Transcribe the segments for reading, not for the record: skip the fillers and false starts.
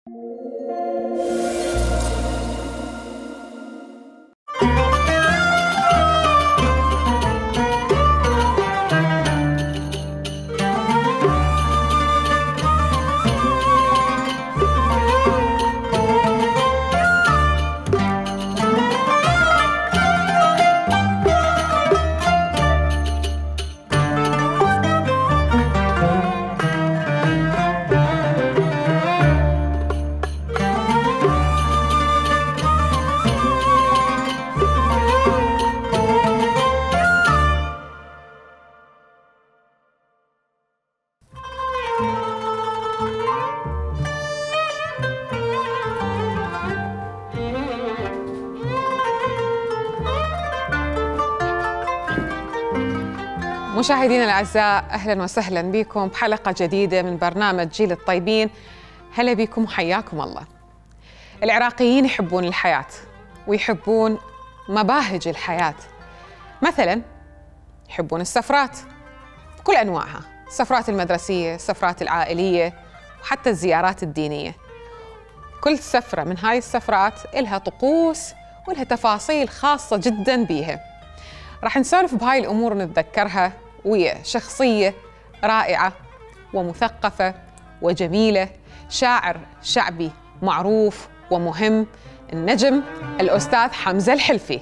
مشاهدينا الأعزاء، أهلاً وسهلاً بكم بحلقة جديدة من برنامج جيل الطيبين. هلا بكم وحياكم الله. العراقيين يحبون الحياة ويحبون مباهج الحياة. مثلاً يحبون السفرات بكل أنواعها، السفرات المدرسية، السفرات العائلية، وحتى الزيارات الدينية. كل سفرة من هاي السفرات إلها طقوس وإلها تفاصيل خاصة جداً بيها. راح نسولف بهاي الأمور ونتذكرها ويا شخصية رائعة ومثقفة وجميلة، شاعر شعبي معروف ومهم، النجم الأستاذ حمزة الحلفي.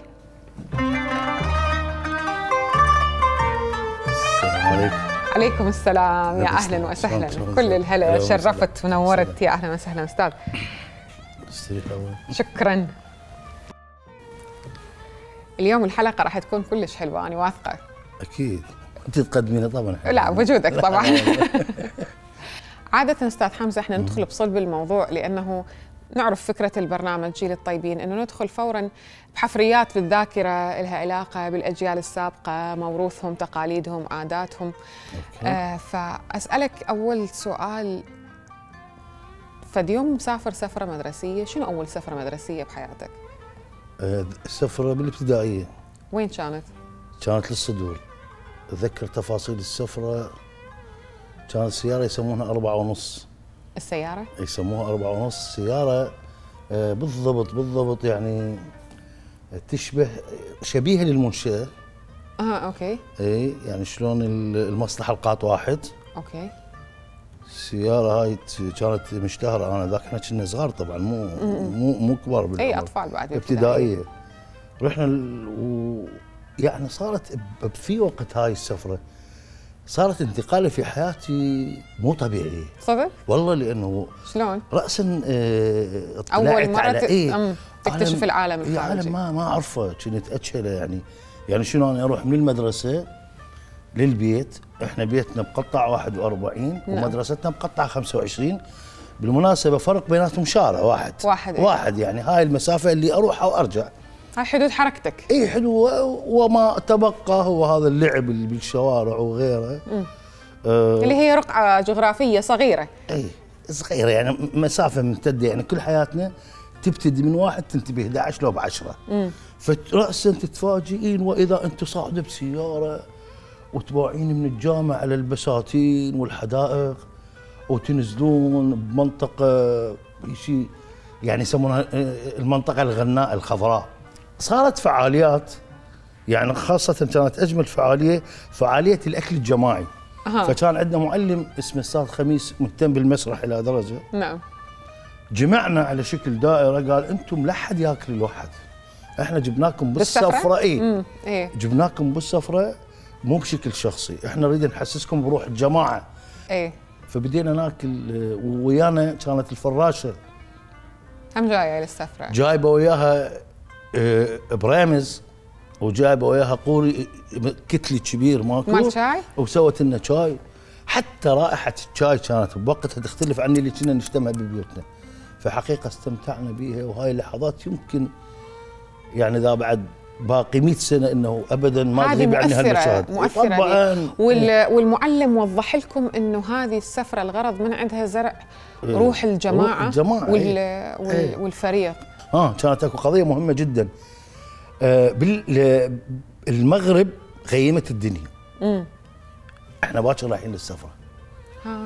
السلام عليكم. عليكم السلام، يا أهلا وسهلا، كل الهلا، شرفت ونورت، يا أهلا وسهلا أستاذ. شكرا. اليوم الحلقة راح تكون كلش حلوة، أنا واثقة. أكيد أنت تقدمينها طبعا. لا، وجودك طبعا. عادة أستاذ حمزة احنا ندخل بصلب الموضوع، لأنه نعرف فكرة البرنامج جيل الطيبين أنه ندخل فورا بحفريات بالذاكرة لها علاقة بالأجيال السابقة، موروثهم، تقاليدهم، عاداتهم. فأسألك أول سؤال، فد يوم مسافر سفرة مدرسية، شنو أول سفرة مدرسية بحياتك؟ السفرة بالابتدائية. وين كانت؟ كانت للصدور. أتذكر تفاصيل السفرة. كانت سيارة يسمونها 4.5. السيارة؟ يسموها 4.5 سيارة. بالضبط يعني تشبه، شبيهة للمنشأة. أوكي. إي يعني شلون المصلحة القاط واحد. أوكي. السيارة هاي كانت مشتهرة، أنا ذاك احنا كنا صغار طبعا، مو كبار بالعمر. أي أطفال بعد ابتدائية. رحنا يعني صارت في وقت هاي السفرة صارت انتقالة في حياتي مو طبيعي. صدق؟ والله لأنه شلون؟ رأسا أول مرة على تكتشف العالم الخارجي. عالم ما أعرفه، كنت أتشهله يعني شنو أنا أروح من المدرسة للبيت. احنا بيتنا بقطع 41 ومدرستنا بقطع 25. بالمناسبة فرق بيناتهم شارع واحد يعني هاي المسافة اللي أروحها وأرجع. هاي حدود حركتك. اي حدود، وما تبقى هو هذا اللعب اللي بالشوارع وغيره. اللي هي رقعة جغرافية صغيرة. اي صغيرة يعني مسافة ممتدة، يعني كل حياتنا تبتدي من 1 تنتبه 11 لو ب10. فرأسا تتفاجئين وإذا أنت صاعدة بسيارة وتباعين من الجامع على البساتين والحدائق، وتنزلون بمنطقة شيء يعني يسمونها المنطقة الغناء الخضراء. صارت فعاليات، يعني خاصة كانت أجمل فعالية الأكل الجماعي. فكان عندنا معلم اسمه أستاذ خميس مهتم بالمسرح إلى درجة. نعم. جمعنا على شكل دائرة، قال أنتم لا حد ياكل الواحد، احنا جبناكم بالسفرة. إيه. جبناكم بالسفرة مو بشكل شخصي، احنا نريد نحسسكم بروح الجماعة. ايه. فبدينا ناكل، ويانا كانت الفراشة هم جاية للسفرة، جايبة وياها برامز، وجايبة وياها قوري كتلي كبير مال شاي، وسوت لنا شاي. حتى رائحة الشاي كانت بوقتها تختلف عن اللي كنا نشتمها ببيوتنا. فحقيقة استمتعنا بيها، وهاي اللحظات يمكن يعني إذا بعد باقي 100 سنة انه ابدا ما تغيب عنها المشاهد. مؤثرة طبعا. والمعلم وضح لكم انه هذه السفرة الغرض من عندها زرع روح الجماعة, والفريق. كانت اكو قضية مهمة جدا. المغرب غيمت الدنيا. احنا باكر رايحين للسفرة.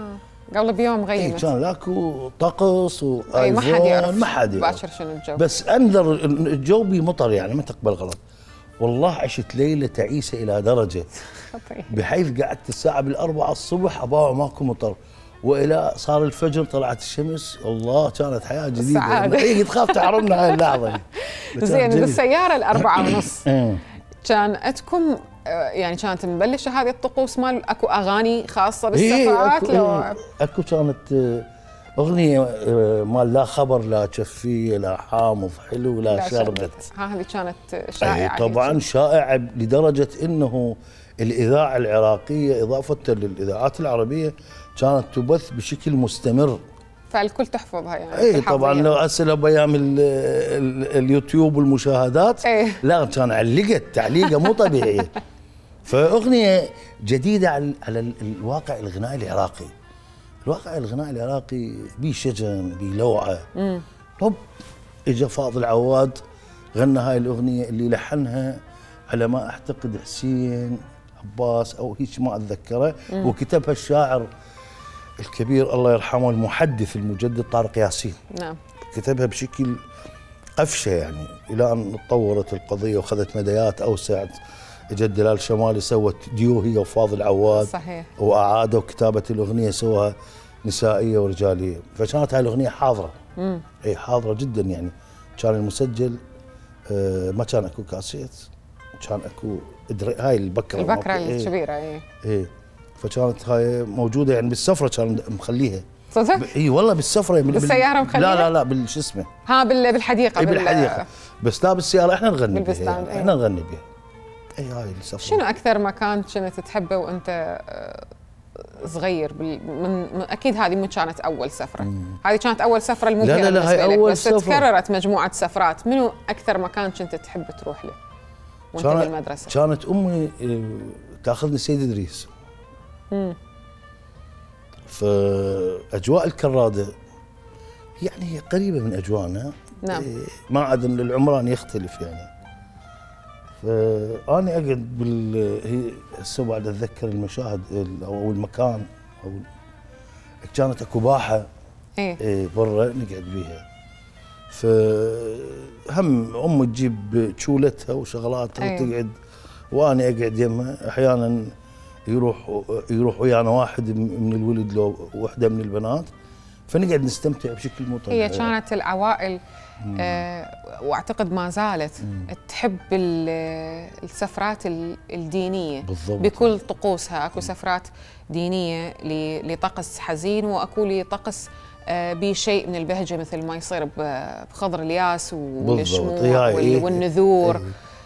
قبل بيوم غيمت. كان لاكو طقس ما حد يعرف ما حد يعرف باكر شنو الجو، بس انذر الجو بمطر يعني ما تقبل غلط. والله عشت ليله تعيسه الى درجه بحيث قعدت الساعه بالأربعة الصبح اباوع ماكو مطر، والى صار الفجر طلعت الشمس. الله كانت حياه جديده. اي تخاف تحرمنا هاي اللحظه. زين بالسياره الأربعة ونص كان عندكم يعني كانت مبلشه هذه الطقوس مال اكو اغاني خاصه بالسفرات؟ لو اكو كانت اغنيه مال لا خبر لا كفيه لا حامض حلو لا شربت. هذه كانت شائعه طبعا شائعه لدرجه انه الاذاعه العراقيه اضافه للاذاعات العربية كانت تبث بشكل مستمر، فالكل تحفظها يعني. اي طبعا لو اسئله بايام اليوتيوب والمشاهدات لا كان علقت تعليقه مو طبيعيه. فاغنيه جديده على الواقع الغنائي العراقي. الواقع الغنائي العراقي بيه شجن بيه لوعه. طب اجى فاضل عواد غنى هاي الاغنيه اللي لحنها على ما اعتقد حسين عباس او هيك ما اتذكره، وكتبها الشاعر الكبير الله يرحمه المحدث المجدد طارق ياسين. نعم. كتبها بشكل قفشه يعني الى ان تطورت القضيه واخذت مديات اوسع. اجى دلال شمالي سوت ديو هي وفاضل عواد. صحيح. واعادوا كتابه الاغنيه سووها نسائيه ورجاليه، فكانت هاي الاغنيه حاضره. اي حاضره جدا يعني. كان المسجل ما كان اكو كاسيت، كان اكو هاي البكره الكبيره. اي فكانت هاي موجوده يعني بالسفره كان مخليها. صدق؟ اي والله بالسفره بالسياره مخليها؟ لا بالشو اسمه بالحديقه. بالحديقه بس لا بالسياره احنا نغني بها يعني. احنا نغني بها. اي هاي السفره. شنو اكثر مكان كنت تحبه وانت صغير اكيد هذه مو كانت اول سفره. هذه كانت اول سفره الممكنه لا هاي اول بس سفرة. تكررت مجموعه سفرات. منو اكثر مكان كنت تحب تروح له وانت بالمدرسه؟ كانت امي تاخذني سيد ادريس. فاجواء الكراده يعني هي قريبه من اجواءنا. نعم. ما عاد العمران يختلف يعني. فاني اقعد هي هسه بعد اتذكر المشاهد او المكان او كانت اكو باحه برا نقعد بيها. فهم امي تجيب شولتها وشغلاتها وتقعد وانا اقعد يمها. احيانا يروح ويانا واحد من الولد لو وحده من البنات، فنقعد نستمتع بشكل مو طبيعي. هي كانت العوائل واعتقد ما زالت تحب السفرات الدينيه بالضبط. بكل طقوسها. اكو سفرات دينيه لطقس حزين، واكو لطقس بشيء من البهجه مثل ما يصير بخضر الياس والشموع والنذور.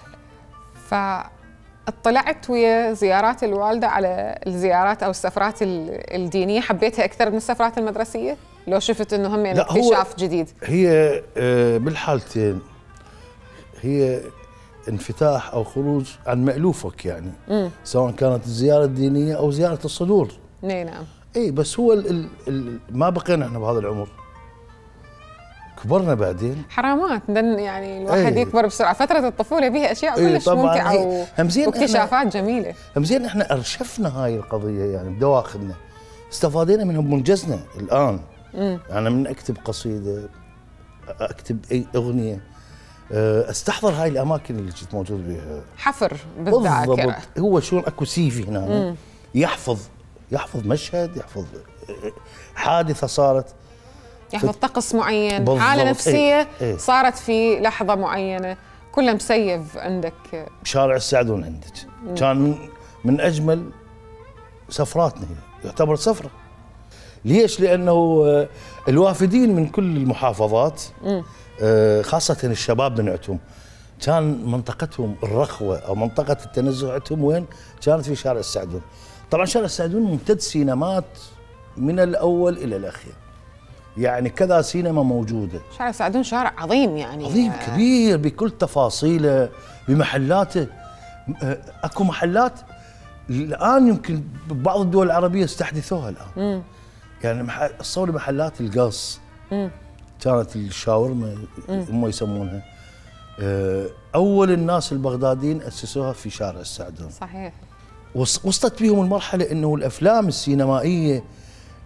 فاطلعت ويا زيارات الوالده على الزيارات او السفرات الدينيه، حبيتها اكثر من السفرات المدرسيه؟ لو شفت انه هم اكتشاف جديد؟ هي بالحالتين هي انفتاح او خروج عن مألوفك يعني. سواء كانت الزياره الدينيه او زياره الصدور. نعم. اي بس هو ما بقينا احنا بهذا العمر، كبرنا بعدين. حرامات يعني الواحد يكبر بسرعه. فتره الطفوله بها اشياء كلش ممتعه واكتشافات جميله. همزين احنا ارشفنا هاي القضيه يعني بدواخلنا، استفادينا منها بمنجزنا الان. انا من اكتب قصيده، اكتب اي اغنيه، استحضر هاي الاماكن اللي كنت موجود بها. حفر بالذاكره. بالضبط. هو شلون اكو سيفي هنا يحفظ مشهد، يحفظ حادثه صارت، يحفظ طقس معين، حاله نفسيه صارت في لحظه معينه، كله مسيف عندك. شارع السعدون عندك كان من اجمل سفراتنا، هي يعتبر سفره. ليش؟ لانه الوافدين من كل المحافظات خاصه الشباب بنعتهم كان منطقتهم الرخوه او منطقه التنزه عندهم وين؟ كانت في شارع السعدون. طبعا شارع السعدون ممتد سينمات من الاول الى الاخير، يعني كذا سينما موجوده. شارع السعدون شارع عظيم يعني، عظيم كبير بكل تفاصيله بمحلاته. اكو محلات الان يمكن بعض الدول العربيه استحدثوها الان. يعني صور محلات القص كانت الشاورما هم يسمونها. اول الناس البغداديين اسسوها في شارع السعدون. صحيح. وصلت بهم المرحله انه الافلام السينمائيه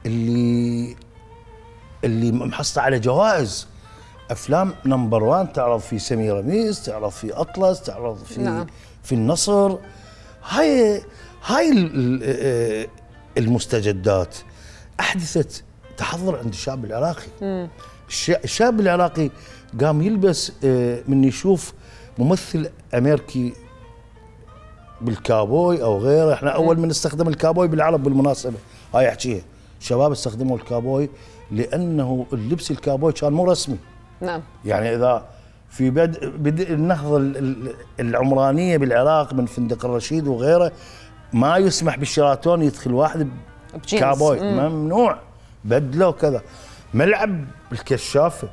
اللي محصله على جوائز، افلام نمبر 1 تعرض في سميراميس، تعرض في اطلس، تعرض في نعم. في النصر. هاي المستجدات احدثت تحضر عند الشعب العراقي. الشاب العراقي قام يلبس من يشوف ممثل امريكي بالكابوي او غيره. احنا اول من استخدم الكابوي بالعرب بالمناسبه، هاي احكيها، الشباب استخدموا الكابوي لانه اللبس الكابوي كان مو رسمي. نعم. يعني اذا في بدء النهضه العمرانيه بالعراق من فندق الرشيد وغيره، ما يسمح بالشيراتون يدخل واحد بكابوي، ممنوع، بدله وكذا. ملعب الكشافه،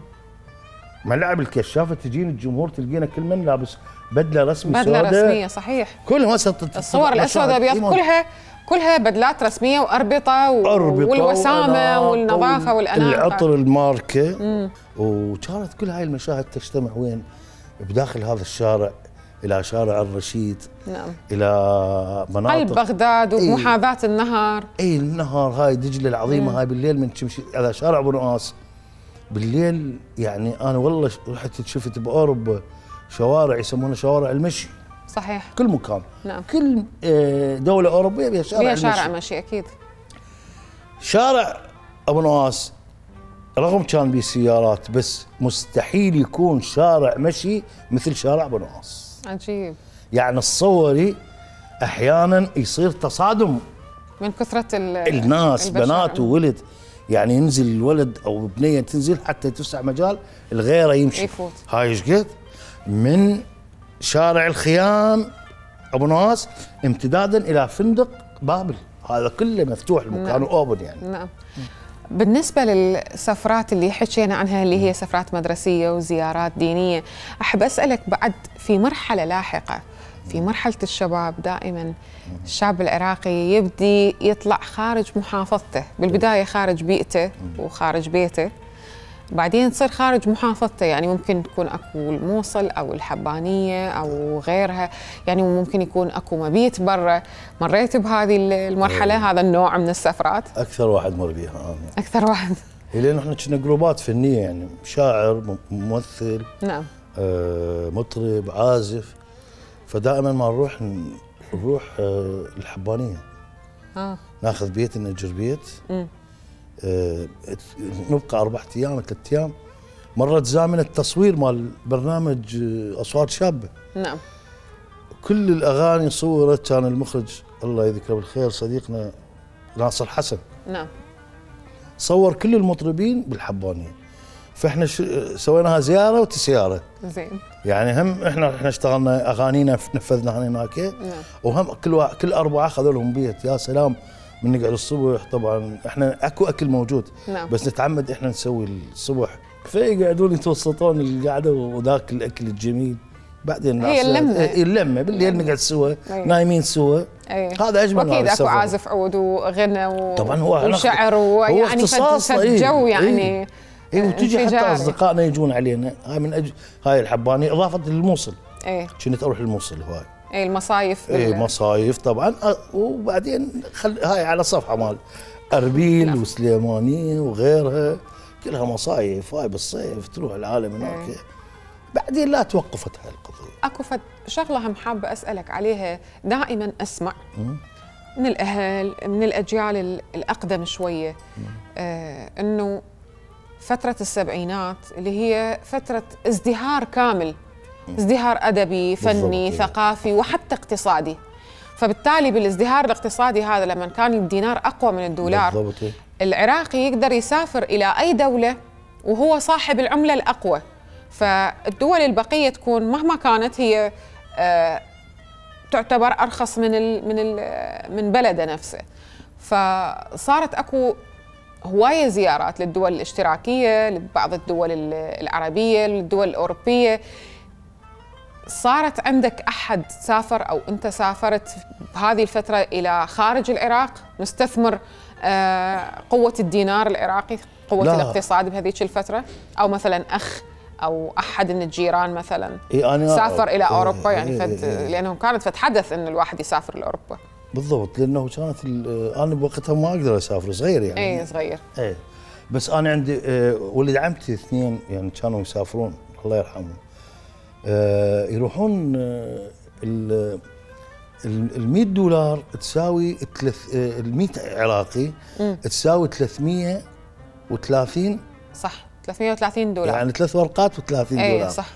ملعب الكشافه تجين الجمهور تلقينا كل من لابس بدله رسمي، بدله رسميه، صحيح. كلهم الصور الاسود ابيض كلها بدلات رسميه واربطه والوسامه والنظافه والاناقه، العطر الماركه. وكانت كل هاي المشاهد تجتمع وين؟ بداخل هذا الشارع، الى شارع الرشيد. نعم. الى مناطق قلب بغداد ومحاذاه النهر. النهر، هاي دجله العظيمه. هاي بالليل من تمشي على شارع ابو نواس بالليل، يعني انا والله رحت شفت باوروبا شوارع يسمونها شوارع المشي. صحيح. كل مكان. نعم. كل دوله اوروبيه بها شارع مشي اكيد. شارع ابو نواس رغم كان به سيارات، بس مستحيل يكون شارع مشي مثل شارع ابو نواس. عجيب. يعني الصوري احيانا يصير تصادم من كثره الناس، بنات وولد، يعني ينزل الولد او بنيه تنزل حتى تسع مجال الغيره يمشي يفوت. هاي ايش قد من شارع الخيام ابو نواس امتدادا الى فندق بابل، هذا كله مفتوح المكان اوبن يعني. نعم. بالنسبة للسفرات اللي حكينا عنها اللي هي سفرات مدرسية وزيارات دينية، أحب أسألك بعد في مرحلة لاحقة، في مرحلة الشباب دائما الشعب العراقي يبدي يطلع خارج محافظته، بالبداية خارج بيئته وخارج بيته، بعدين تصير خارج محافظته، يعني ممكن تكون اكو الموصل او الحبانيه او غيرها، يعني ممكن يكون اكو مبيت برا. مريت بهذه المرحله، هذا النوع من السفرات؟ اكثر واحد مر بيها. اكثر واحد. لان احنا كنا جروبات فنيه، يعني شاعر، ممثل، نعم، مطرب، عازف، فدائما ما نروح الحبانيه. ناخذ بيت، نأجر بيت، نبقى 4 أيام 3 أيام. مرت زامنة التصوير مال برنامج أصوات شابة. نعم. كل الأغاني صورت، كان المخرج الله يذكره بالخير صديقنا ناصر حسن. نعم. صور كل المطربين بالحبانية، فاحنا سويناها زيارة وتسيارة. زين. يعني هم احنا اشتغلنا أغانينا نفذنا هناك. نعم. وهم كل 4 أخذوا لهم بيت. يا سلام، من نقعد الصبح طبعا احنا اكو اكل موجود. نعم. بس نتعمد احنا نسوي الصبح كفايه يقعدون يتوسطون القعده وذاك الاكل الجميل. بعدين هي اللمه بالليل نقعد سوا. أيه. نايمين سوا. أيه. هذا اجمل. اكيد اكو عازف عود وغنى طبعا هو وشعر ويعني جو يعني. وتجي حتى اصدقائنا يجون علينا. هاي من هاي الحبانيه اضافه للموصل. كنت اروح الموصل هواي. المصايف. مصايف طبعا. وبعدين هاي على صفحه مال اربيل وسليمانيه وغيرها، كلها مصايف. هاي بالصيف تروح العالم هناك. بعدين لا توقفت هاي القضيه. اكو شغله هم حابه اسالك عليها، دائما اسمع من الاهل، من الاجيال الاقدم شويه، انه فتره السبعينات اللي هي فتره ازدهار كامل، ازدهار ادبي، فني، ثقافي، وحتى اقتصادي. فبالتالي بالازدهار الاقتصادي هذا، لما كان الدينار اقوى من الدولار، العراقي يقدر يسافر الى اي دوله وهو صاحب العمله الاقوى. فالدول البقيه تكون مهما كانت هي تعتبر ارخص من بلده نفسه. فصارت اكو هوايه زيارات للدول الاشتراكيه، لبعض الدول العربيه، للدول الاوروبيه. صارت عندك أحد سافر أو أنت سافرت بهذه الفترة إلى خارج العراق مستثمر قوة الدينار العراقي، قوة الاقتصاد بهذيك الفترة، أو مثلا أخ أو أحد من الجيران مثلا سافر إلى أوروبا؟ يعني لأنه كانت حدث أن الواحد يسافر لأوروبا. بالضبط، لانه كانت انا بوقتها ما اقدر اسافر، صغير يعني. اي صغير. اي بس انا عندي ولد عمتي اثنين يعني كانوا يسافرون الله يرحمهم. يروحون ال 100 دولار تساوي ال 100 عراقي تساوي 330. صح، 330 دولار يعني 3 ورقات و30 دولار. اي صح.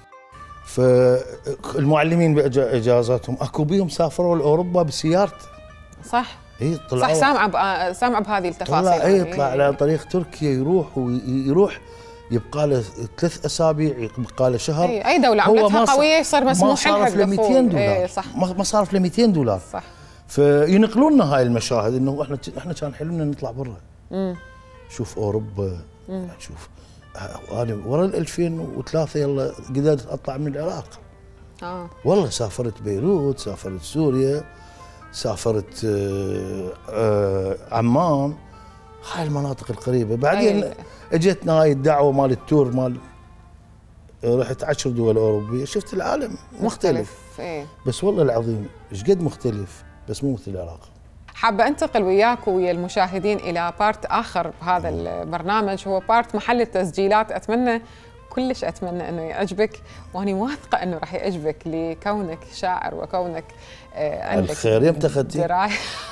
فالمعلمين باجازاتهم اكو بيهم سافروا لاوروبا بسيارته. صح. اي صح، سامعه بهذه التفاصيل. طلع يطلع على طريق تركيا، يروح يبقى له 3 اسابيع، يبقى له شهر. اي دوله عملتها قويه يصير مسموح لها ما صارف له 200 دولار. اي صح، ما صارف له 200 دولار. صح. فينقلون لنا هاي المشاهد انه احنا كان حلمنا نطلع برا. شوف اوروبا، شوف انا ورا 2003 يلا قدرت اطلع من العراق. والله سافرت بيروت، سافرت سوريا، سافرت عمان، هاي المناطق القريبه. بعدين اجتنا هاي الدعوه مال التور مال، رحت 10 دول اوروبيه، شفت العالم مختلف. ايه. بس والله العظيم ايش قد مختلف، بس مو مثل العراق. حابه انتقل وياك ويا المشاهدين الى بارت اخر بهذا البرنامج، هو بارت محل التسجيلات. اتمنى كلش اتمنى انه يعجبك، واني واثقه انه راح يعجبك لكونك شاعر وكونك عندك الخير. يمتى اخذتي؟ درايه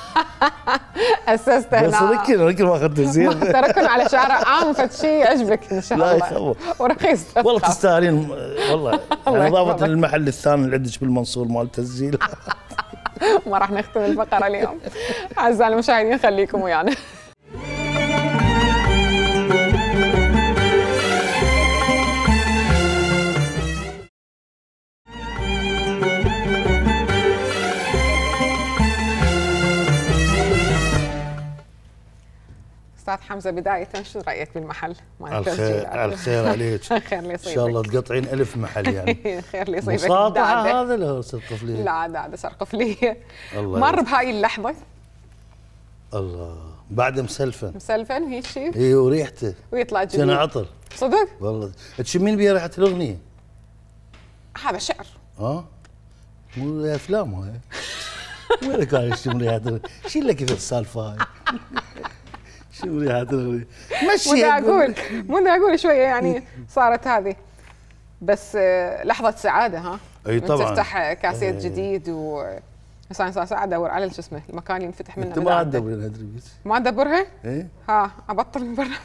اسست هنا. بس ركن ما اخذت زين. تركن على شارع عام، فد شيء يعجبك ان شاء الله. لا يخوف ورخيص والله، تستاهلين والله. يعني اضافه للمحل الثاني اللي عندك بالمنصور مال التسجيل. ما راح نختم الفقره اليوم. اعزائي المشاهدين خليكم ويانا. استاذ حمزه، بدايه شو رايك بالمحل مال التسجيل؟ على الخير عليك. خير لي يصيبك. ان شاء الله تقطعين 1000 محل يعني. خير لي يصيبك. مساطعه هذا له سرقفليه؟ لا دا سرقفليه. مر بهاي اللحظه؟ الله، بعد مسلفن هيك شيء. اي وريحته ويطلع جديد. سنة عطر صدق؟ والله. تشمين بيها ريحه الاغنيه؟ هذا شعر. مو افلام هاي. وين كان يشم ريحه؟ شيل لك كيف السالفه هاي. شو ريحه الاغنيه؟ مشي. مو اقول شويه يعني صارت هذه، بس لحظه سعاده. ها اي طبعا. تفتح كاسيت جديد هسه انا ساعه ادور على شو اسمه المكان اللي ينفتح منه. انت ما تدورين ادري بس. ما ادبرها؟ ايه. ابطل البرنامج.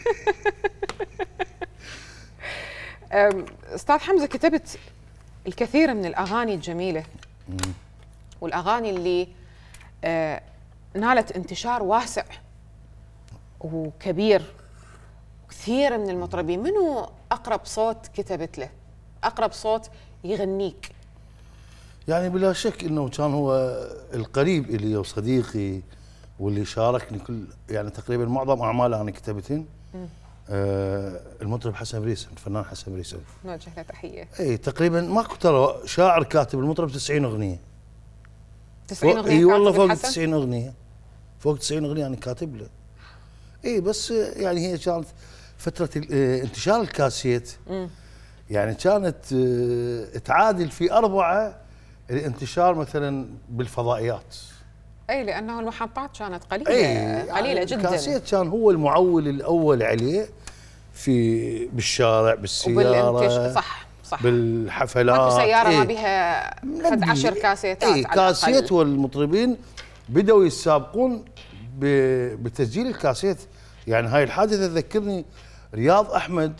استاذ حمزه، كتبت الكثير من الاغاني الجميله والاغاني اللي نالت انتشار واسع وكبير. كثير من المطربين، منو اقرب صوت كتبت له؟ اقرب صوت يغنيك؟ يعني بلا شك انه كان هو القريب الي وصديقي واللي شاركني كل يعني تقريبا معظم اعماله انا كتبتهن. المطرب حسن بريسن، الفنان حسن بريسن، نوجه له تحيه. اي تقريبا ماكو ترى شاعر كاتب المطرب 90 اغنيه. 90 اغنيه؟ اي والله فوق 90 اغنيه، فوق 90 اغنيه انا كاتب له. اي بس يعني هي كانت فتره انتشار الكاسيت. يعني كانت تعادل في 4 الانتشار مثلا بالفضائيات. اي لانه المحطات كانت قليله، قليله جدا. الكاسيت كان هو المعول الاول عليه بالشارع، بالسياره، صح بالحفلات. ماكو سياره ما بها 10 كاسيتات. كاسيت. والمطربين بدأوا يتسابقون بتسجيل الكاسيت. يعني هاي الحادثه تذكرني رياض احمد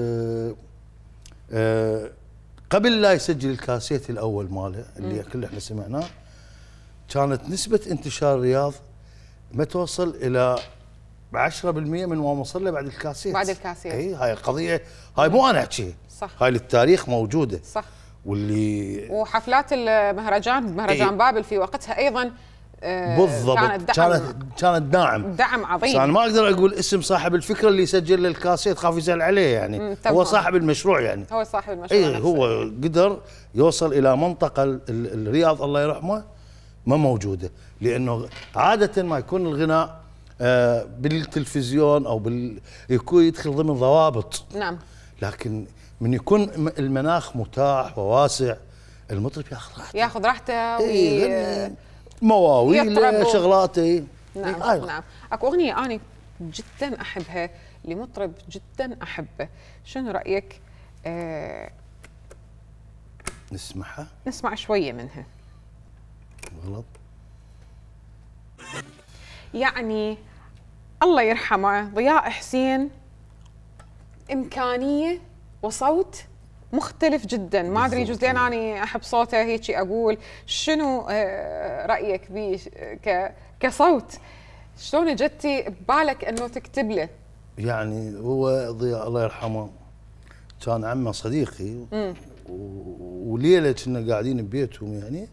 قبل لا يسجل الكاسيت الاول ماله اللي كل احنا سمعناه، كانت نسبه انتشار رياض ما توصل الى 10% من ما وصل له بعد الكاسيت. اي هاي قضيه، هاي مو انا احكيها، صح. هاي للتاريخ موجوده. صح. وحفلات المهرجان، مهرجان بابل في وقتها ايضا بالضبط كانت دعم عظيم. انا ما اقدر اقول اسم صاحب الفكره اللي سجل الكاسيت، خاف يزعل عليه يعني. هو صاحب المشروع يعني. هو صاحب المشروع. اي هو قدر يوصل الى منطقه الرياض الله يرحمه ما موجوده، لانه عاده ما يكون الغناء بالتلفزيون او يكون يدخل ضمن ضوابط. نعم. لكن من يكون المناخ متاح وواسع، المطرب ياخذ راحته. مواويل يطرب شغلات. نعم نعم. اكو اغنيه انا جدا احبها لمطرب جدا احبه، شنو رايك نسمعها؟ نسمع شويه منها. غلط يعني الله يرحمه ضياء حسين، إمكانية وصوت مختلف جدا. ما أدري يجوز لأن أنا أحب صوته هيك أقول. شنو رأيك به كصوت؟ شلون جتي ببالك أنه تكتب له؟ يعني هو ضياء الله يرحمه كان عمه صديقي، وليلة كنا قاعدين ببيتهم يعني،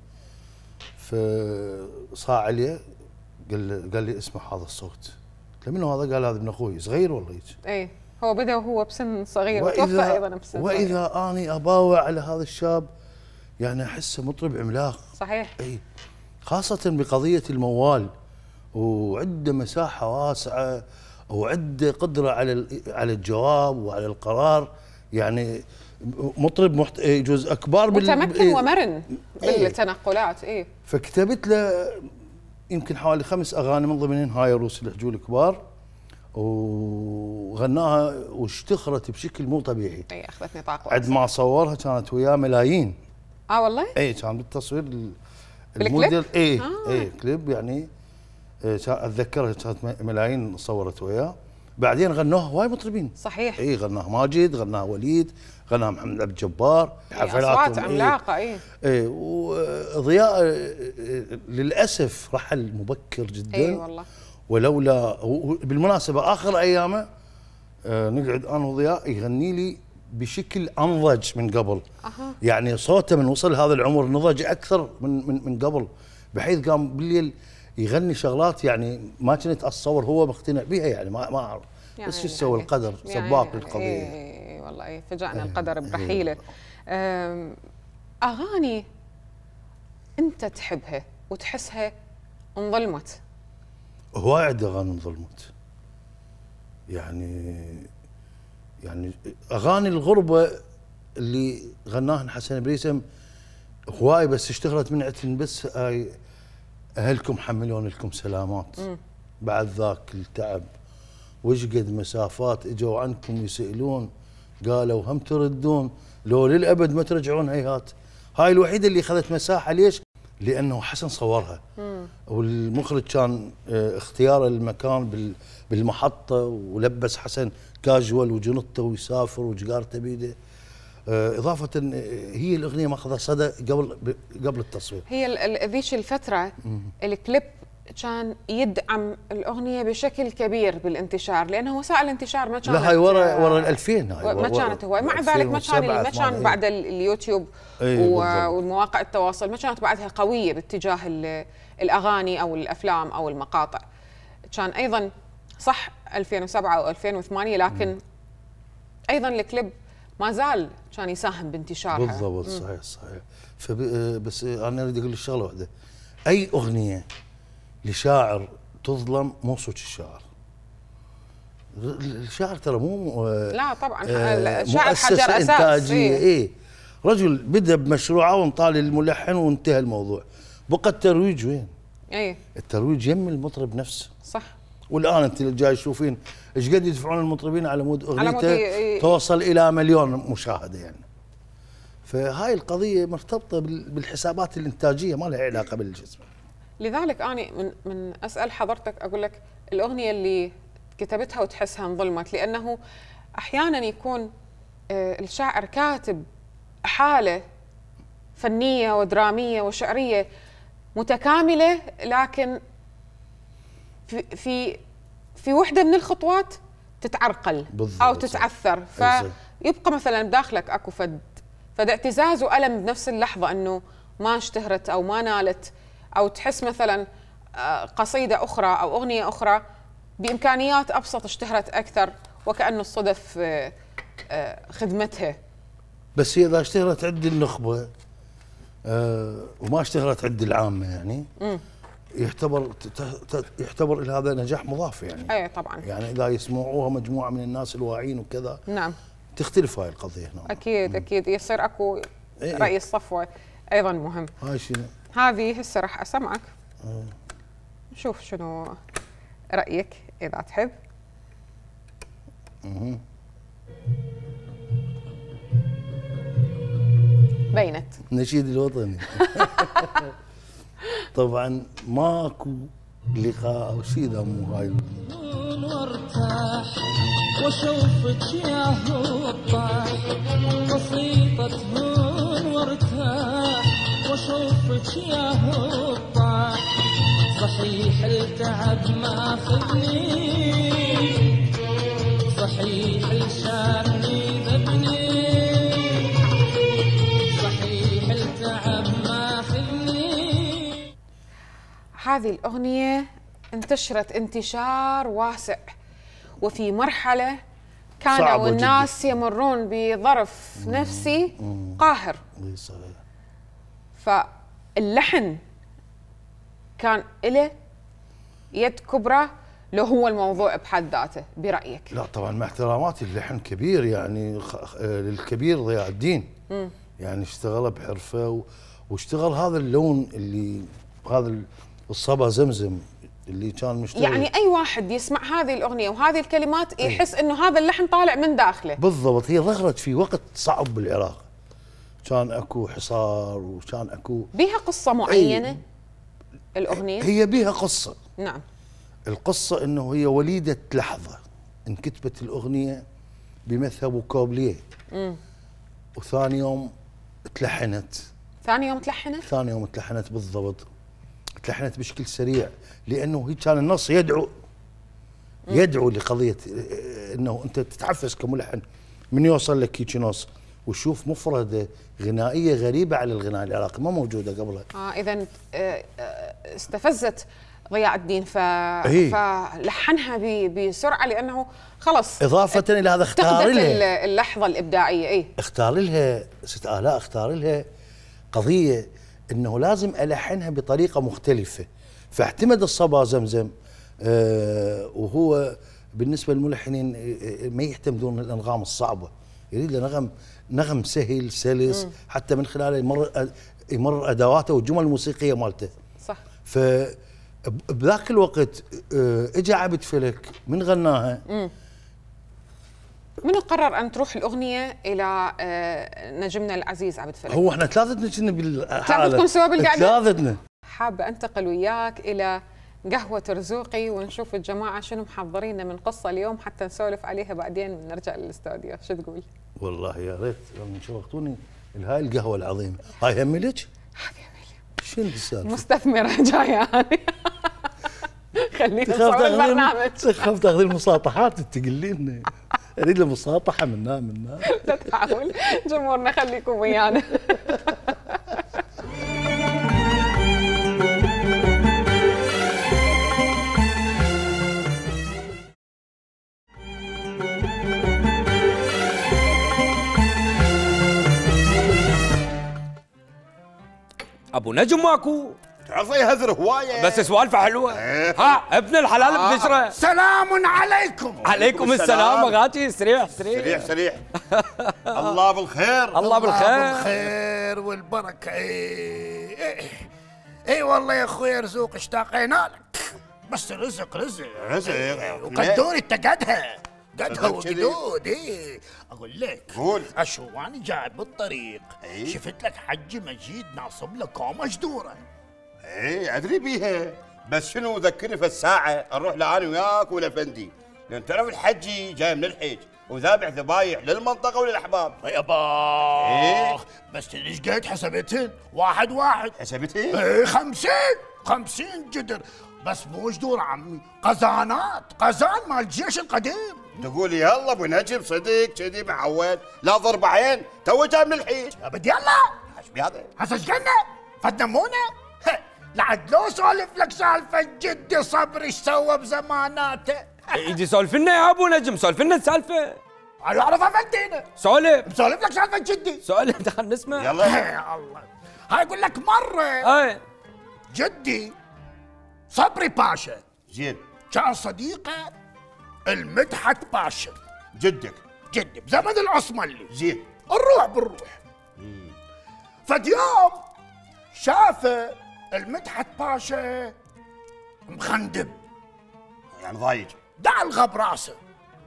فصاع عليه قال لي اسمع هذا الصوت. قلت له منو هذا؟ قال هذا ابن اخوي. صغير والله هيك. اي هو بدا وهو بسن صغير وتوفى ايضا بسن واذا صغير. اني اباوع على هذا الشاب يعني احسه مطرب عملاق. صحيح. اي خاصة بقضية الموال، وعنده مساحة واسعة وعنده قدرة على الجواب وعلى القرار، يعني مطرب يجوز اكبر متمكن ومرن بالتنقلات. اي فكتبت له يمكن حوالي 5 اغاني من ضمنهم هاي روس الحجول الكبار، وغناها واشتهرت بشكل مو طبيعي. اي اخذت نطاق واسع. عند ما صورها كانت وياه ملايين. والله؟ اي كان بالتصوير بالكليب؟ اي كليب يعني. اتذكرها كانت ملايين صورت وياه. بعدين غنوها هواي مطربين. صحيح. اي غناها ماجد، غناها وليد، غناها محمد عبد الجبار. اصوات عملاقه. اي وضياء للاسف رحل مبكر جدا. اي والله. ولولا بالمناسبه اخر ايامه نقعد انا وضياء يغني لي بشكل انضج من قبل. يعني صوته من وصل هذا العمر نضج اكثر من قبل، بحيث قام بالليل يغني شغلات يعني ما كنت اتصور هو مقتنع بها. يعني ما اعرف يعني بس شو سوى القدر سباق للقضيه. اي والله فجأنا القدر برحيله. اغاني انت تحبها وتحسها انظلمت؟ هواي عندي اغاني انظلمت. يعني اغاني الغربه اللي غناهن حسن بريسم هواي، بس اشتهرت من عندهم بس هاي اهلكم حملون لكم سلامات. بعد ذاك التعب وش قد مسافات اجوا عنكم يسالون، قالوا هم تردون لو للابد ما ترجعون. هيهات هاي الوحيده اللي اخذت مساحه. ليش؟ لانه حسن صورها، والمخرج كان اختياره المكان بالمحطه، ولبس حسن كاجوال وجنطه ويسافر وجقارته بيده. اضافه هي الاغنيه ماخذه صدى قبل التصوير. هي ذيك الفتره الكليب كان يدعم الاغنيه بشكل كبير بالانتشار، لانه وسائل الانتشار ما كانت. لا هاي ورا ال 2000 هاي ما كانت هواي. مع ذلك ما كان بعد اليوتيوب والمواقع التواصل ما كانت بعدها قويه باتجاه الاغاني او الافلام او المقاطع. كان ايضا صح 2007 او 2008، لكن ايضا الكليب ما زال كان يساهم بانتشارها. بالضبط. صحيح. بس انا اريد اقول لك شغله واحده، اي اغنيه لشاعر تظلم مو صوت الشاعر. الشاعر ترى مو لا طبعا الشاعر حجر اساس. انتاجيه. ايه رجل بدا بمشروعه وانطال الملحن وانتهى الموضوع. بقى الترويج وين؟ ايه الترويج يم المطرب نفسه. صح. والان انت جاي تشوفين ايش قد يدفعون المطربين على مود اغنيته توصل الى 1,000,000 مشاهده يعني. فهاي القضيه مرتبطه بالحسابات الانتاجيه، ما لها علاقه بالجسم. لذلك انا من اسال حضرتك اقول لك الاغنيه اللي كتبتها وتحسها انظلمت، لانه احيانا يكون الشاعر كاتب حاله فنيه ودراميه وشعريه متكامله، لكن في وحده من الخطوات تتعرقل او تتعثر، فيبقى مثلا بداخلك اكو فد اعتزاز والم بنفس اللحظه انه ما اشتهرت او ما نالت، او تحس مثلا قصيده اخرى او اغنيه اخرى بامكانيات ابسط اشتهرت اكثر، وكانه الصدف خدمتها. بس هي اذا اشتهرت عند النخبه وما اشتهرت عند العامه يعني يعتبر هذا نجاح مضاف يعني. اي طبعا. يعني اذا يسمعوها مجموعه من الناس الواعيين وكذا نعم تختلف هاي القضيه هنا. اكيد يصير اكو رأي الصفوه ايضا مهم. هاي شنو؟ هذه هسه راح اسمعك شوف شنو رأيك إذا تحب. بينت نشيد الوطني. طبعا ماكو لقاء او شيء اذا مو هاي. وارتاح واشوفك يا هوطاح بسيطة هون وارتاح واشوفك يا هوطاح صحيح التعب ماخذني صحيح الشارني ذبني صحيح التعب ماخذني. هذه الأغنية انتشرت انتشار واسع، وفي مرحلة كانوا الناس يمرون بظرف نفسي قاهر. صحيح. فاللحن كان له يد كبرى لو هو الموضوع بحد ذاته برأيك؟ لا طبعا مع احتراماتي، اللحن كبير يعني للكبير ضياء الدين. يعني اشتغل بحرفه واشتغل هذا اللون اللي هذا الصبا زمزم اللي كان مشتغل. يعني اي واحد يسمع هذه الاغنيه وهذه الكلمات يحس انه هذا اللحن طالع من داخله. بالضبط. هي ظهرت في وقت صعب بالعراق، كان اكو حصار وكان اكو بيها قصه معينه. الاغنيه هي بيها قصه. نعم. القصه انه هي وليده لحظه انكتبت الاغنيه بمذهب وكوبليه. وثاني يوم تلحنت. ثاني يوم تلحنت؟ ثاني يوم تلحنت بالضبط. تلحنت بشكل سريع لانه هي كان النص يدعو لقضيه انه انت تتعفس كملحن من يوصل لك هيك نص وشوف مفرده غنائيه غريبه على الغناء العراقي ما موجوده قبلها. اذا استفزت ضياء الدين فلحنها بسرعه لانه خلص اضافه الى هذا اختار لها اللحظه الابداعيه. اختار لها ست آلاء، اختار لها قضيه انه لازم الحنها بطريقه مختلفه، فاعتمد الصبا زمزم. وهو بالنسبه للملحنين ما يعتمدون الانغام الصعبه، يريد له نغم سهل سلس حتى من خلاله يمرر ادواته والجمل الموسيقيه مالته. صح. فبذاك الوقت اجى عبد فلك من غناها. منو قرر ان تروح الاغنيه الى نجمنا العزيز عبد فلك؟ هو احنا ثلاثتنا كنا بالحاله. ثلاثتكم سوا بالقعده؟ ثلاثتنا. حابه انتقل وياك الى قهوه رزوقي ونشوف الجماعه شنو محضرين من قصه اليوم حتى نسولف عليها بعدين ونرجع للاستوديو. شو تقول؟ والله يا ريت لو شوقتوني هاي القهوه العظيمه. هاي هم لك؟ هذه همي. شنو السالفه؟ مستثمره جايه هذه. خلينا نصور البرنامج. تخاف تاخذي المساطحات تقلين. اريد له مساطحه منا. لا تحاول. جمهورنا خليكم ويانا. ابو نجم ماكو. تعرف يهذر هوايه بس سوالفه حلوه. ها ابن الحلال بذشره. سلام عليكم. عليكم السلام اغاتي. سريع. الله بالخير. الله بالخير والبركه. اي والله يا اخوي رزوق اشتاقينا لك، بس رزق وقدوني انت قدها وقدود. اقول لك قول. اشواني جاي بالطريق شفت لك حجي مجيد ناصب لك كومه جدوره. ادري بيها، بس شنو ذكرني في الساعه نروح لاني وياك والافندي، لان تعرف الحجي جاي من الحج وذابح ذبايح للمنطقه وللاحباب. يابا بس ايش قد حسبتهن؟ واحد حسبتهن؟ 50 جدر، بس مو جدور عمي، قزان مال الجيش القديم. تقول يلا ابو نجم صدق كذي معود، لا ضرب عين تو جاي من الحيج. ابد يلا ايش بهذا؟ هسه ايش قلنا؟ فدمونا؟ لعد لو سولف لك سالفه جدي صبري ايش سوى بزماناته. يجي سولف لنا يا ابو نجم، سولف لنا السالفه. انا اعرف افندينا. بسولف لك سالفه جدي. سولف خلينا نسمع. يلا يا الله. هاي اقول لك مره جدي صبري باشا زين كان صديقه المدحت باشا جدي بزمن العصملي زين الروح بالروح. فد يوم شافه المدحت باشا مخندب، يعني ضايج، دعلغه براسه،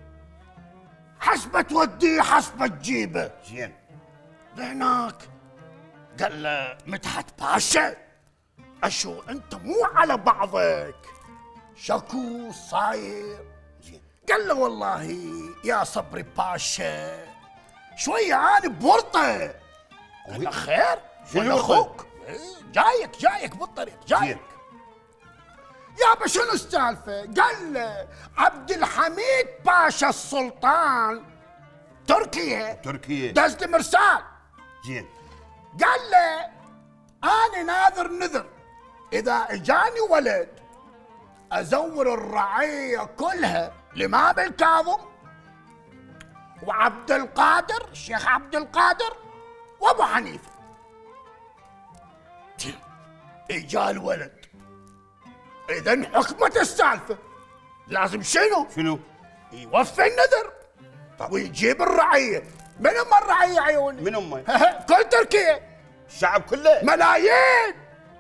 حسبه توديه حسبه تجيبه. زين. لهناك قال له مدحت باشا اشو انت مو على بعضك، شكو صاير؟ زين. قال له والله يا صبري باشا شويه انا بورطه. قال له خير؟ شنو اخوك؟ جايك بالطريق جايك. يابا شنو السالفه؟ قال له عبد الحميد باشا السلطان تركيا دز لي مرسال. زين. قال له انا ناظر نذر اذا اجاني ولد ازور الرعيه كلها الامام الكاظم وعبد القادر الشيخ عبد القادر وابو حنيفه. اجا الولد، اذا حكمت السالفه لازم شنو؟ يوفي النذر ويجيب الرعيه. من هم الرعيه عيوني؟ من هم؟ كل تركيا، الشعب كله، ملايين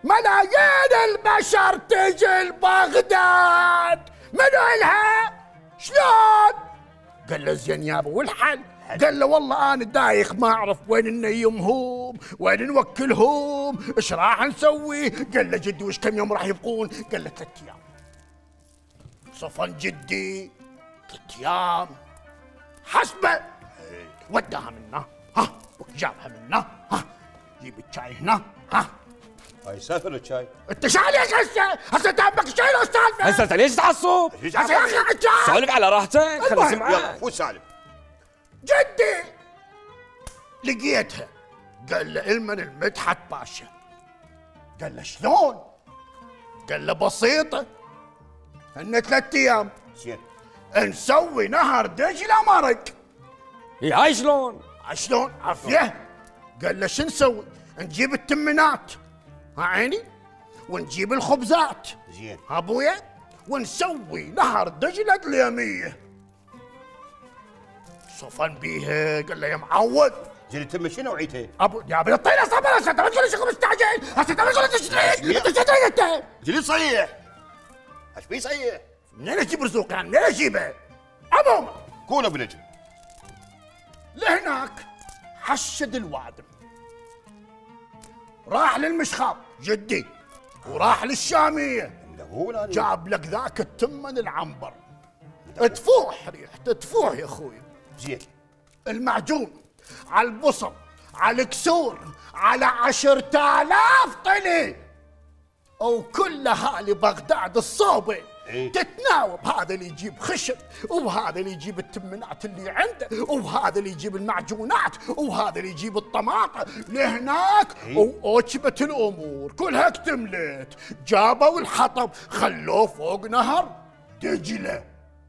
البشر تجي لبغداد. منو الها؟ شلون؟ قال له زين يابا والحل؟ قال له والله انا دايخ ما اعرف وين نيمهم، وين نوكلهم، ايش راح نسوي؟ قال له جدي وش كم يوم راح يبقون؟ قال له 3 ايام. صفن جدي 3 ايام حسبه، وداها منا، جابها منا، جيب الشاي هنا، هاي سافر الشاي. انت شايلك هسه تهمك شاي لو السالفه؟ هسه انت ليش تعصب؟ هسه يا اخي سولف على راحتك، خلي اسمعك. يلا فوت سالم. جدي لقيتها، قال له المن المدحت باشا. قال له شلون؟ قال له بسيطه، هن 3 ايام زين نسوي نهر دجله مرق. هاي شلون؟ شلون؟ عافيه. قال له شو نسوي؟ نجيب التمنات عيني ونجيب الخبزات. زين ابويا ونسوي نهر دجله اليميه. صفن بيها، قال له يا معود. زين التم شنو وعيته؟ ابو يا ابن الطيله صبر هسه انت ما تقول لي شغل مستعجل، هسه انت ما تقول لي تشتري انت. جلي صيح. ايش بي صيح؟ منين اجيب رزوق يعني؟ منين اجيبه؟ عموما كون ابو نجم. لهناك حشد الوادم، راح للمشخاط جدي وراح للشاميه، جاب لك ذاك التمن العنبر، تفوح ريحته تفوح يا اخوي. زين المعجون على البصل على الكسور على 10,000 طلي، وكل اهالي بغداد الصوبه تتناوب، هذا اللي يجيب خشب وهذا اللي يجيب التمنات اللي عنده وهذا اللي يجيب المعجونات وهذا اللي يجيب الطماطم لهناك. واوجبت الامور كلها اكتملت، جابوا الحطب خلوه فوق نهر دجله.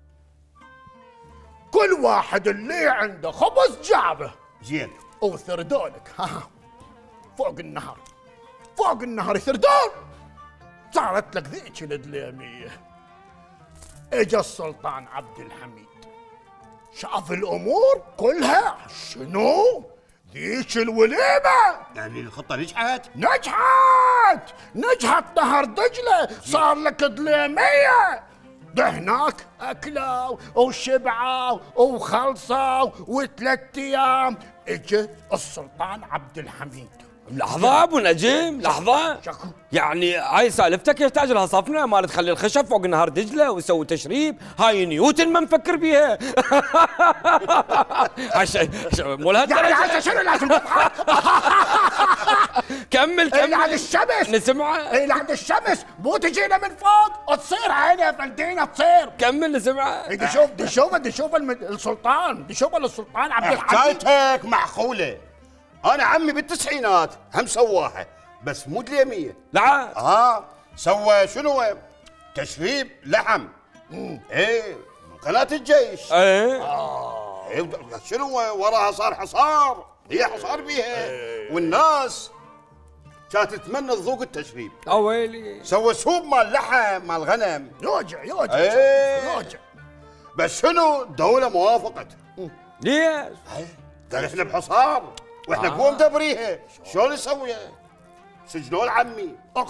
كل واحد اللي عنده خبز جابه. زين وثردونك فوق النهر يثردون. صارت لك ذيك الدليميه. اجا السلطان عبد الحميد شاف الامور كلها، شنو؟ ذيك الوليمه يعني الخطه نجحت نهر دجله صار لك دليميه. هناك اكلوا وشبعوا وخلصوا و3 ايام اجى السلطان عبد الحميد. لحظة ابو نجم، لحظة. شكو؟ يعني هاي سالفتك يحتاج لها صفنة، ما تخلي الخشب فوق نهر دجلة ويسوي تشريب، هاي نيوتن ما مفكر بيها. مو لهالدرجة. يعني شنو لازم تضحك؟ كمل عند الشمس نسمعه. عند الشمس مو تجينا من فوق تصير عيني يا فلدينا تصير. كمل نسمعه. دي شوف السلطان، دي شوف السلطان عبد الحميد. حكايتك معقولة. أنا عمي بالتسعينات هم سواها بس مو دليمية. لا سوى شنو؟ تشريب لحم. ايه من قناة الجيش. ايه شنو وراها صار حصار، هي حصار بيها. والناس كانت تتمنى تذوق التشريب. اويلي سوى سوب مال لحم مال غنم. يوجع بس شنو الدولة موافقت. ليش؟ قال احنا بحصار واحنا قوم دبريها، شلون نسويها؟ سجنوا عمي.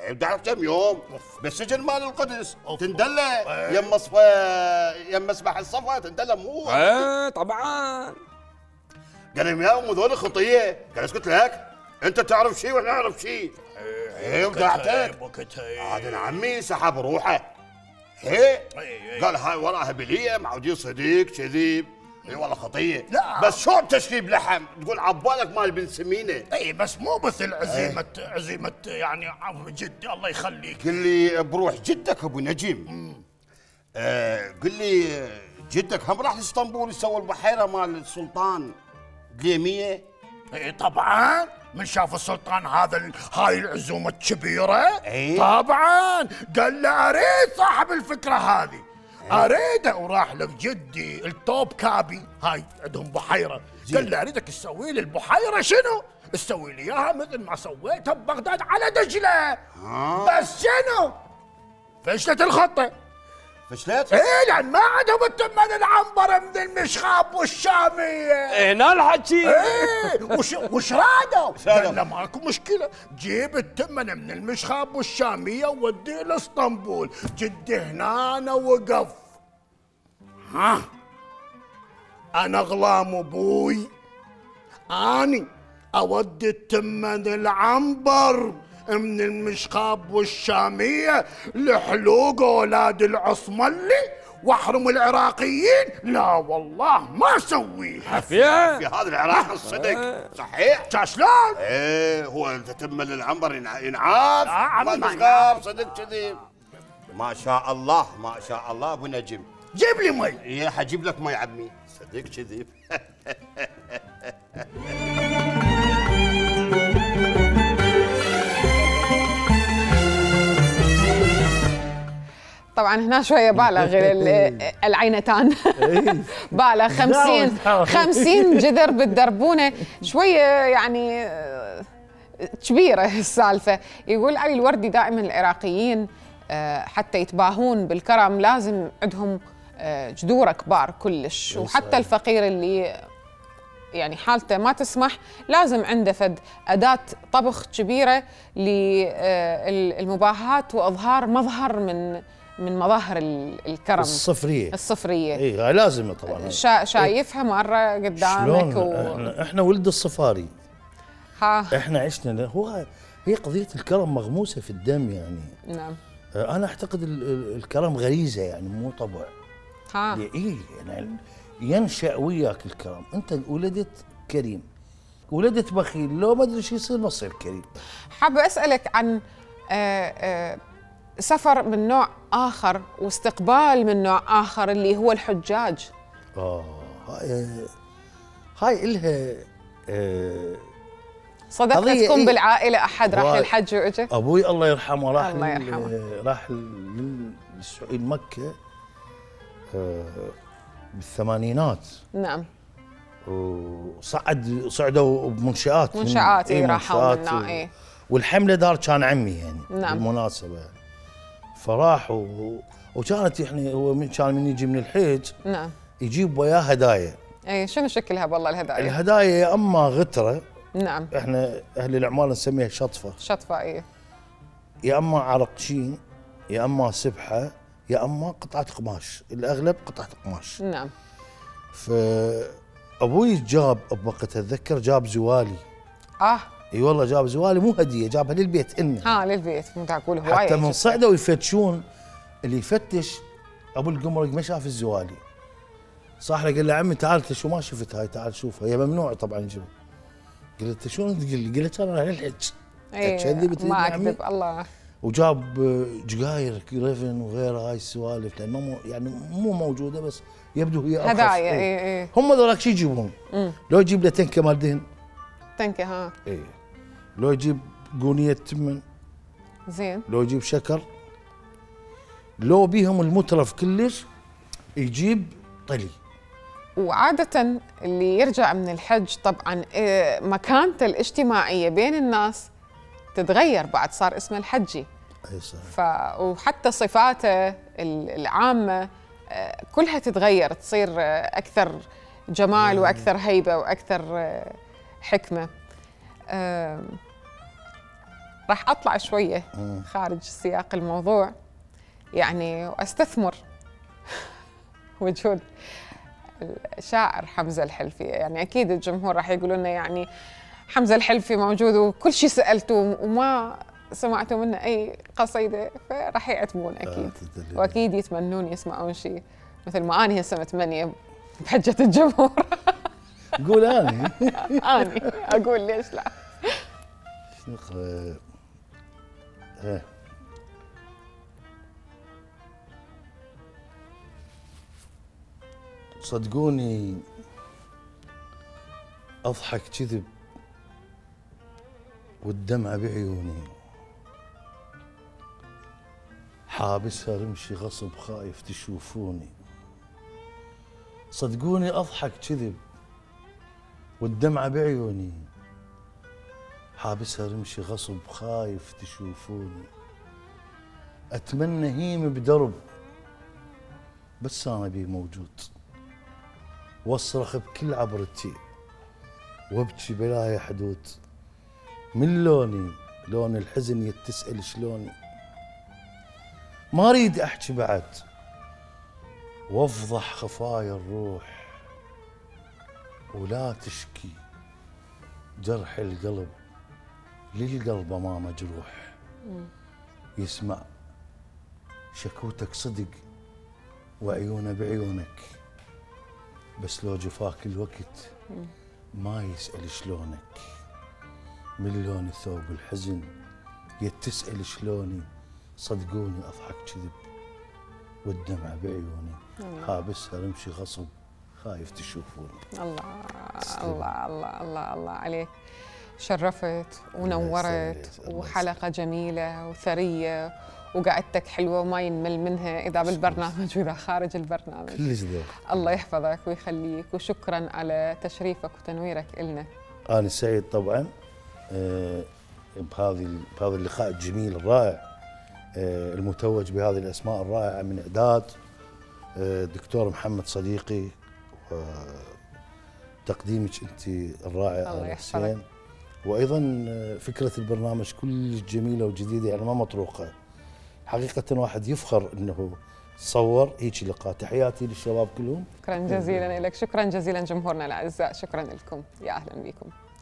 بتعرف كم يوم بالسجن مال القدس تندلى يم مصفى يم مسبح الصفا تندلى مو طبعا. قال لهم يا ام ذول خطيه، قال اسكت لك انت تعرف شيء واحنا نعرف شيء. وقعتك عاد عمي سحب روحه. قال هاي وراها بليه معودين صديق كذيب. اي والله خطيه. لا بس شلون تشريب لحم تقول عبالك مال بن سمينه. اي بس مو مثل عزيمه يعني جدي الله يخليك. قل لي بروح جدك ابو نجيم. قل لي جدك هم راح لاسطنبول يسوي البحيره مال السلطان قليميه؟ اي طبعا من شاف السلطان هاي العزومه الكبيره. اي طبعا قال له اريد صاحب الفكره هذه اريده، وراح لك جدي التوب كابي هاي عندهم بحيره. قال له اريدك تسوي لي البحيره شنو؟ تسوي لي اياها مثل ما سويتها ببغداد على دجله. بس شنو؟ فشلت الخطه. فشلت؟ ايه لان ما عندهم التمن العنبره من المشخاب والشاميه. هنا الحكي. ايه وش رادوا؟ قال له ماكو مشكله، جيب التمن من المشخاب والشاميه ووديه لاسطنبول. جدي هنا وقف. ها انا غلام ابوي، اني اودي التمن العنبر من المشخاب والشاميه لحلوق اولاد العصملي واحرم العراقيين؟ لا والله ما اسويها. في هذا العراق الصدق صحيح؟ شلون؟ ايه هو انت تمل العنبر ينعاف ما المشخاب صدق كذي. ما شاء الله ما شاء الله ابو نجم. جيب لي مي. ايه حجيب لك مي عمي صدق كذي. طبعا هنا شويه بالغ العينتان. بالغ 50 جذر بالدربونه شويه يعني كبيره السالفه. يقول علي الوردي دائما العراقيين حتى يتباهون بالكرم لازم عندهم جذوره كبار كلش، وحتى الفقير اللي يعني حالته ما تسمح لازم عنده فد أداة طبخ كبيرة للمباهاة وإظهار مظهر من مظاهر الكرم الصفرية. اي لازم طبعا. شايفها مرة قدامك احنا ولد الصفاري. ها احنا عشنا هي قضية الكرم مغموسة في الدم يعني. نعم. انا اعتقد الكرم غريزة يعني مو طبع. ها اي يعني ينشأ وياك الكرم. انت ولدت كريم، ولدت بخيل، لو ما ادري شو يصير ما تصير كريم. حابة اسألك عن سفر من نوع آخر واستقبال من نوع آخر اللي هو الحجاج. هاي إلها صدقت تكون بالعائلة أحد راح للحج وإجا؟ أبوي الله يرحمه راح للسعودية مكة بالثمانينات. نعم. صعدوا بمنشآت اي راحوا منها. والحملة دار كان عمي يعني. نعم. بالمناسبة فراحوا وكانت يعني هو كان من يجي من الحج. نعم. يجيب وياه هدايا. اي شنو شكلها والله الهدايا؟ الهدايا يا اما غتره. نعم. احنا اهل العمال نسميها شطفه. اي. يا اما عرقشين، يا اما سبحه، يا اما قطعه قماش، الاغلب قطعه قماش. نعم. فابوي جاب بوقت اتذكر جاب زوالي. اي والله جاب زوالي مو هديه، جابها للبيت للبيت مو تقول هوايه. حتى من صعدوا يفتشون، اللي يفتش ابو القمرق ما شاف الزوالي. صاح له قال له عمي تعال انت شو ما شفت هاي، تعال شوفها. هي ممنوع طبعا نجيبها. قلت شلون تقول لي؟ قلت انا رايح للحج. كذبت ما اكذب الله. وجاب جقاير كريفن وغيرها هاي السوالف لانه يعني مو موجوده بس يبدو هي ارخص. هدايا. هم ذولاك شو يجيبون؟ لو يجيب له تنكه مال دهن. تنكه لو يجيب قونيه تمن. زين. لو يجيب شكر. لو بيهم المترف كلش يجيب طلي. وعادة اللي يرجع من الحج طبعا مكانته الاجتماعية بين الناس تتغير بعد صار اسمه الحجي. اي صحيح. وحتى صفاته العامة كلها تتغير، تصير أكثر جمال وأكثر هيبة وأكثر حكمة. راح أطلع شوية خارج سياق الموضوع يعني، وأستثمر وجود الشاعر حمزة الحلفي. يعني أكيد الجمهور راح يقولوا لنا يعني حمزة الحلفي موجود وكل شيء سألته وما سمعتوا منه أي قصيدة، فراح يعتمون أكيد. وأكيد يتمنون يسمعون شيء مثل ما أنا هسه متمنية بحجة الجمهور. قول أنا. أنا أقول ليش لا. شنو صدقوني أضحك كذب والدمعة بعيوني، حابسها رمشي غصب خايف تشوفوني. صدقوني أضحك كذب والدمعة بعيوني، حابسها رمشي غصب خايف تشوفوني. أتمنى هيم بدرب بس أنا بي موجود، واصرخ بكل عبرتي وابكي بلا حدود. من لوني لون الحزن يتسأل شلوني، ما اريد احكي بعد وافضح خفايا الروح، ولا تشكي جرح القلب للقلب ما مجروح. يسمع شكوتك صدق وعيونه بعيونك، بس لو جفاك الوقت ما يسأل شلونك. من لون ثوب الحزن يتسأل شلوني، صدقوني أضحك كذب والدمع بعيوني، حابسها رمشي غصب خايف تشوفوني. الله الله الله الله الله عليك، شرفت ونورت، وحلقة جميلة وثرية، وقعدتك حلوة وما ينمل منها إذا بالبرنامج وإذا خارج البرنامج. كلش ذوق. الله يحفظك ويخليك، وشكرا على تشريفك وتنويرك إلنا. أنا سعيد طبعا بهذا اللقاء الجميل الرائع، المتوج بهذه الأسماء الرائعة من إعداد دكتور محمد صديقي، وتقديمك أنت الرائع الله حسين، يحفظك. وأيضا فكرة البرنامج كلش جميلة وجديدة، يعني ما مطروقة حقيقة. واحد يفخر أنه صور هيك لقاء. تحياتي للشباب كلهم. شكرا جزيلا لك، شكرا جزيلا جمهورنا الأعزاء، شكرا لكم، يا أهلا بكم.